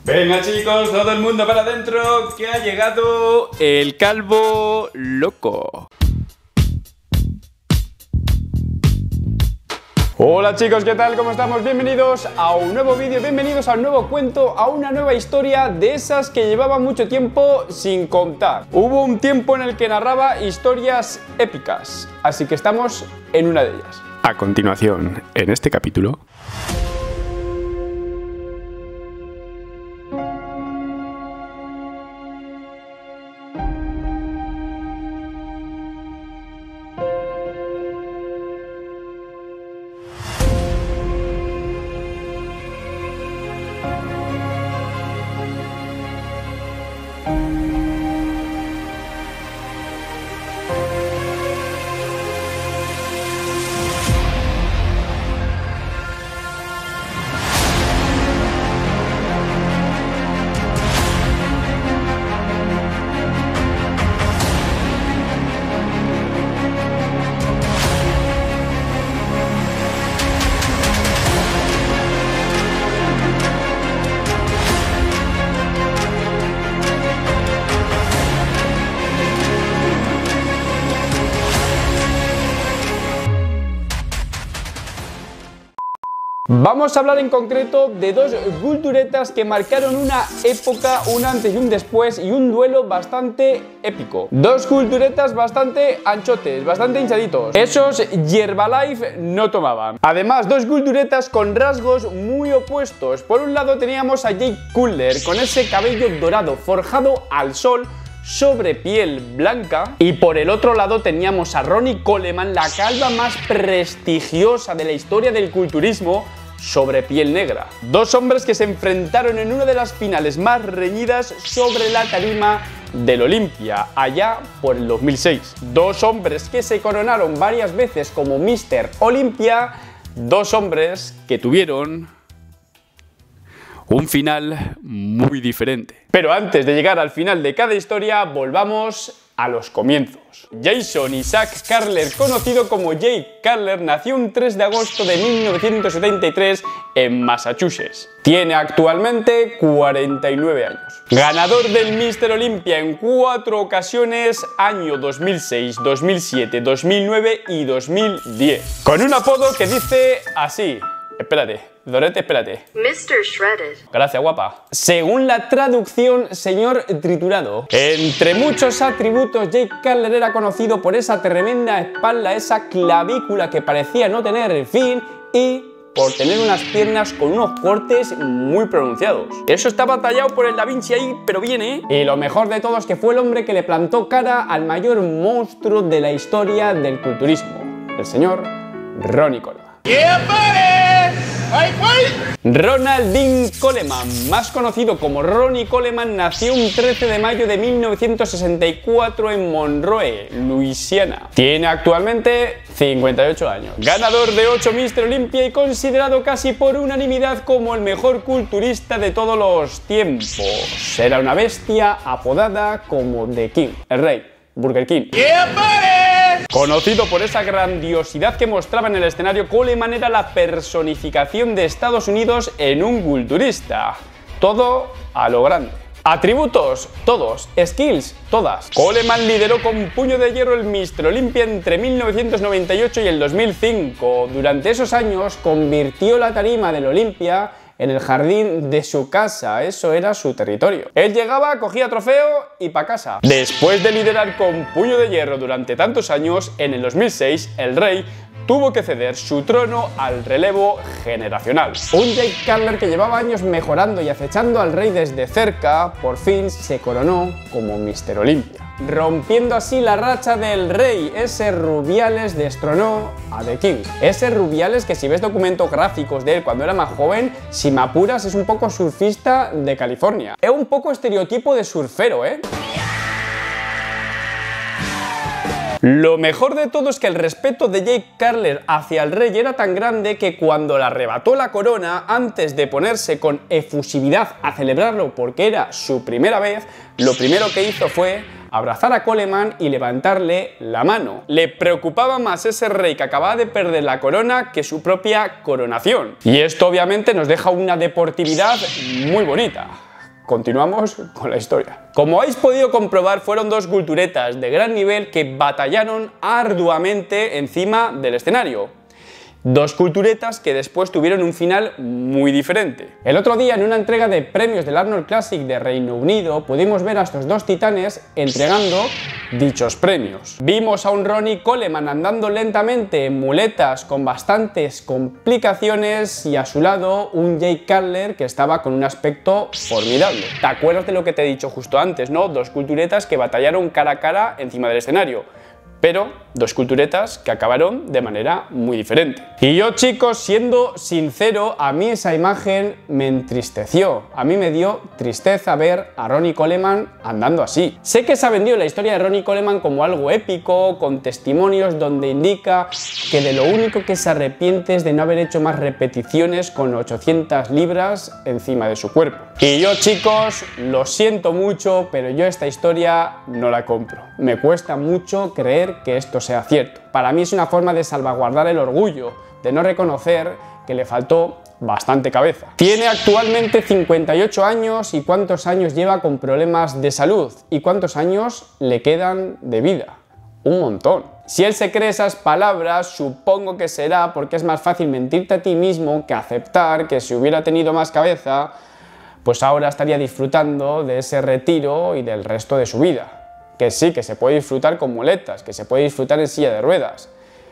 Venga chicos, todo el mundo para adentro, que ha llegado el calvo loco. Hola chicos, ¿qué tal? ¿Cómo estamos? Bienvenidos a un nuevo vídeo, bienvenidos a un nuevo cuento, a una nueva historia de esas que llevaba mucho tiempo sin contar. Hubo un tiempo en el que narraba historias épicas, así que estamos en una de ellas. A continuación, en este capítulo... Vamos a hablar en concreto de dos culturetas que marcaron una época, un antes y un después, y un duelo bastante épico. Dos culturetas bastante anchotes, bastante hinchaditos. Esos Herbalife no tomaban. Además, dos culturetas con rasgos muy opuestos. Por un lado teníamos a Jake Cutler con ese cabello dorado forjado al sol sobre piel blanca, y por el otro lado teníamos a Ronnie Coleman, la calva más prestigiosa de la historia del culturismo, sobre piel negra. Dos hombres que se enfrentaron en una de las finales más reñidas sobre la tarima del Olympia, allá por el 2006. Dos hombres que se coronaron varias veces como Mr. Olympia, dos hombres que tuvieron un final muy diferente. Pero antes de llegar al final de cada historia, volvamos a los comienzos. Jason Isaac Cutler, conocido como Jake Cutler, nació un 3 de agosto de 1973 en Massachusetts. Tiene actualmente 49 años. Ganador del Mr. Olympia en 4 ocasiones, año 2006, 2007, 2009 y 2010. Con un apodo que dice así... Espérate, Dorete, espérate. Mr. Shredded. Gracias, guapa. Según la traducción, señor triturado. Entre muchos atributos, Jake Cutler era conocido por esa tremenda espalda, esa clavícula que parecía no tener fin, y por tener unas piernas con unos cortes muy pronunciados. Eso estaba tallado por el Da Vinci ahí, pero bien, ¿eh? Y lo mejor de todo es que fue el hombre que le plantó cara al mayor monstruo de la historia del culturismo, el señor Ronnie Coleman. Ronald Dean Coleman, más conocido como Ronnie Coleman, nació un 13 de mayo de 1964 en Monroe, Luisiana. Tiene actualmente 58 años. Ganador de 8 Mr. Olympia y considerado casi por unanimidad como el mejor culturista de todos los tiempos. Era una bestia apodada como The King, el rey, Burger King. Conocido por esa grandiosidad que mostraba en el escenario, Coleman era la personificación de Estados Unidos en un culturista. Todo a lo grande. Atributos, todos. Skills, todas. Coleman lideró con puño de hierro el Mr. Olympia entre 1998 y el 2005. Durante esos años convirtió la tarima del Olympia en el jardín de su casa, eso era su territorio. Él llegaba, cogía trofeo y pa' casa. Después de liderar con puño de hierro durante tantos años, en el 2006, el rey tuvo que ceder su trono al relevo generacional. Un Jake Cutler que llevaba años mejorando y acechando al rey desde cerca, por fin se coronó como Mr. Olympia, rompiendo así la racha del rey. Ese Rubiales destronó a The King. Ese Rubiales que, si ves documentos gráficos de él cuando era más joven, si me apuras es un poco surfista de California. Es un poco estereotipo de surfero, ¿eh? Lo mejor de todo es que el respeto de Jake Cutler hacia el rey era tan grande que cuando le arrebató la corona, antes de ponerse con efusividad a celebrarlo porque era su primera vez, lo primero que hizo fue abrazar a Coleman y levantarle la mano. Le preocupaba más ese rey que acababa de perder la corona que su propia coronación. Y esto obviamente nos deja una deportividad muy bonita. continuamos con la historia. Como habéis podido comprobar, fueron dos culturetas de gran nivel que batallaron arduamente encima del escenario. Dos culturetas que después tuvieron un final muy diferente. El otro día, en una entrega de premios del Arnold Classic de Reino Unido, pudimos ver a estos dos titanes entregando dichos premios. Vimos a un Ronnie Coleman andando lentamente en muletas con bastantes complicaciones y a su lado un Jake Cutler que estaba con un aspecto formidable. ¿Te acuerdas de lo que te he dicho justo antes, no? Dos culturetas que batallaron cara a cara encima del escenario. Pero dos culturetas que acabaron de manera muy diferente. Y yo, chicos, siendo sincero, a mí esa imagen me entristeció. A mí me dio tristeza ver a Ronnie Coleman andando así. Sé que se ha vendido la historia de Ronnie Coleman como algo épico, con testimonios donde indica que de lo único que se arrepiente es de no haber hecho más repeticiones con 800 libras encima de su cuerpo. Y yo, chicos, lo siento mucho, pero yo esta historia no la compro. Me cuesta mucho creer que esto sea cierto. Para mí es una forma de salvaguardar el orgullo, de no reconocer que le faltó bastante cabeza. Tiene actualmente 58 años y ¿cuántos años lleva con problemas de salud? ¿Y cuántos años le quedan de vida? Un montón. Si él se cree esas palabras, supongo que será porque es más fácil mentirte a ti mismo que aceptar que si hubiera tenido más cabeza, pues ahora estaría disfrutando de ese retiro y del resto de su vida. Que sí, que se puede disfrutar con muletas, que se puede disfrutar en silla de ruedas.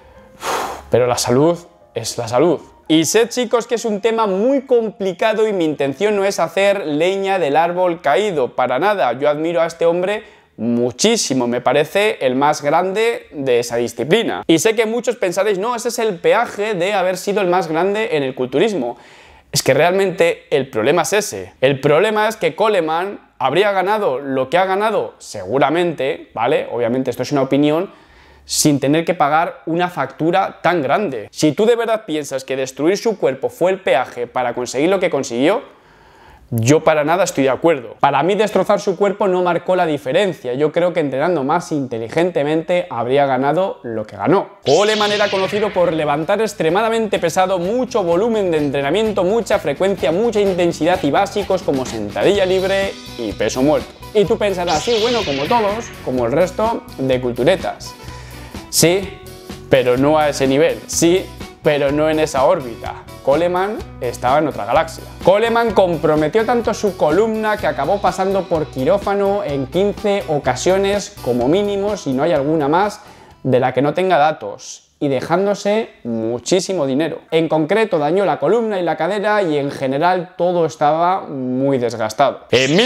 Pero la salud es la salud. Y sé, chicos, que es un tema muy complicado y mi intención no es hacer leña del árbol caído, para nada. Yo admiro a este hombre muchísimo, me parece el más grande de esa disciplina. Y sé que muchos pensaréis, no, ese es el peaje de haber sido el más grande en el culturismo. Es que realmente el problema es ese. El problema es que Coleman habría ganado lo que ha ganado, seguramente, ¿vale? Obviamente esto es una opinión, sin tener que pagar una factura tan grande. Si tú de verdad piensas que destruir su cuerpo fue el peaje para conseguir lo que consiguió, yo para nada estoy de acuerdo. Para mí destrozar su cuerpo no marcó la diferencia. Yo creo que entrenando más inteligentemente habría ganado lo que ganó. Coleman era conocido por levantar extremadamente pesado, mucho volumen de entrenamiento, mucha frecuencia, mucha intensidad y básicos como sentadilla libre y peso muerto. Y tú pensarás, sí, bueno, como todos, como el resto de culturetas. Sí, pero no a ese nivel. Sí, pero no en esa órbita. Coleman estaba en otra galaxia. Coleman comprometió tanto su columna que acabó pasando por quirófano en 15 ocasiones como mínimo, si no hay alguna más de la que no tenga datos, y dejándose muchísimo dinero. En concreto dañó la columna y la cadera y en general todo estaba muy desgastado. En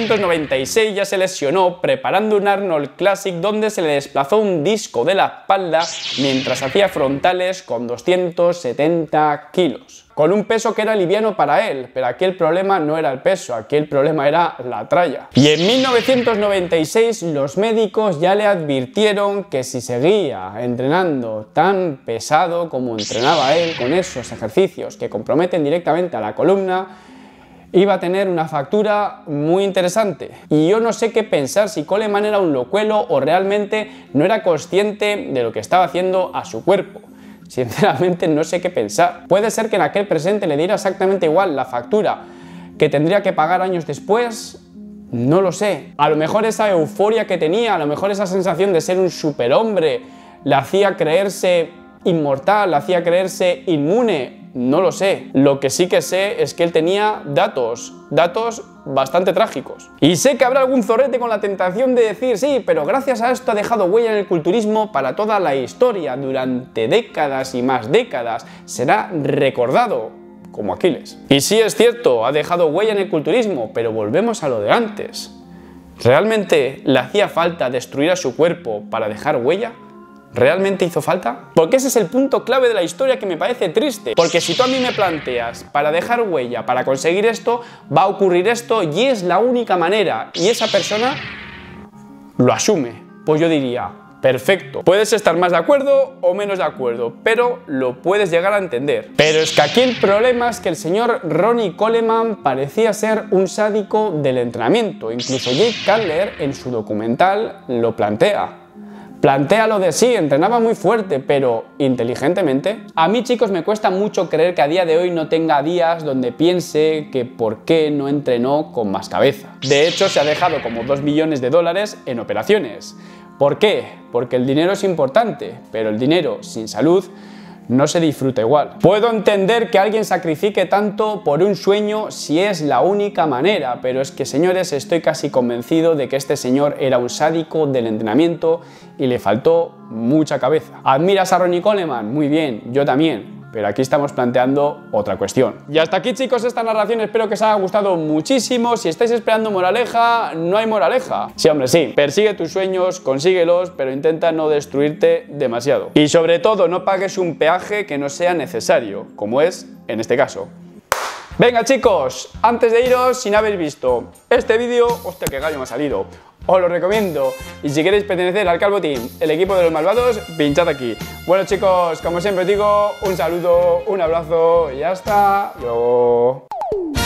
1996 ya se lesionó preparando un Arnold Classic donde se le desplazó un disco de la espalda mientras hacía frontales con 270 kilos. Con un peso que era liviano para él, pero aquí el problema no era el peso, aquí el problema era la tralla. Y en 1996 los médicos ya le advirtieron que si seguía entrenando tan pesado como entrenaba él, con esos ejercicios que comprometen directamente a la columna, iba a tener una factura muy interesante. Y yo no sé qué pensar, si Coleman era un locuelo o realmente no era consciente de lo que estaba haciendo a su cuerpo. Sinceramente no sé qué pensar. Puede ser que en aquel presente le diera exactamente igual la factura que tendría que pagar años después. No lo sé. A lo mejor esa euforia que tenía, a lo mejor esa sensación de ser un superhombre le hacía creerse inmortal, le hacía creerse inmune. No lo sé. Lo que sí que sé es que él tenía datos bastante trágicos. Y sé que habrá algún zorrete con la tentación de decir, sí, pero gracias a esto ha dejado huella en el culturismo para toda la historia, durante décadas y más décadas. Será recordado como Aquiles. Y sí es cierto, ha dejado huella en el culturismo, pero volvemos a lo de antes. ¿Realmente le hacía falta destruir a su cuerpo para dejar huella? ¿Realmente hizo falta? Porque ese es el punto clave de la historia que me parece triste. Porque si tú a mí me planteas, para dejar huella, para conseguir esto, va a ocurrir esto y es la única manera, y esa persona lo asume, pues yo diría, perfecto. Puedes estar más de acuerdo o menos de acuerdo, pero lo puedes llegar a entender. Pero es que aquí el problema es que el señor Ronnie Coleman parecía ser un sádico del entrenamiento. Incluso Jake Cutler en su documental lo plantea. Plantéalo de sí, entrenaba muy fuerte, pero inteligentemente. A mí, chicos, me cuesta mucho creer que a día de hoy no tenga días donde piense que por qué no entrenó con más cabeza. De hecho, se ha dejado como 2 millones de dólares en operaciones. ¿Por qué? Porque el dinero es importante, pero el dinero sin salud no se disfruta igual. Puedo entender que alguien sacrifique tanto por un sueño si es la única manera, pero es que, señores, estoy casi convencido de que este señor era un sádico del entrenamiento y le faltó mucha cabeza. ¿Admiras a Ronnie Coleman? Muy bien, yo también. Pero aquí estamos planteando otra cuestión. Y hasta aquí, chicos, esta narración. Espero que os haya gustado muchísimo. Si estáis esperando moraleja, no hay moraleja. Sí, hombre, sí. Persigue tus sueños, consíguelos, pero intenta no destruirte demasiado. Y sobre todo, no pagues un peaje que no sea necesario, como es en este caso. Venga, chicos, antes de iros, si no habéis visto este vídeo, hostia, qué gallo me ha salido, os lo recomiendo. Y si queréis pertenecer al Calvo Team, el equipo de los malvados, pinchad aquí. Bueno, chicos, como siempre os digo, un saludo, un abrazo y hasta luego.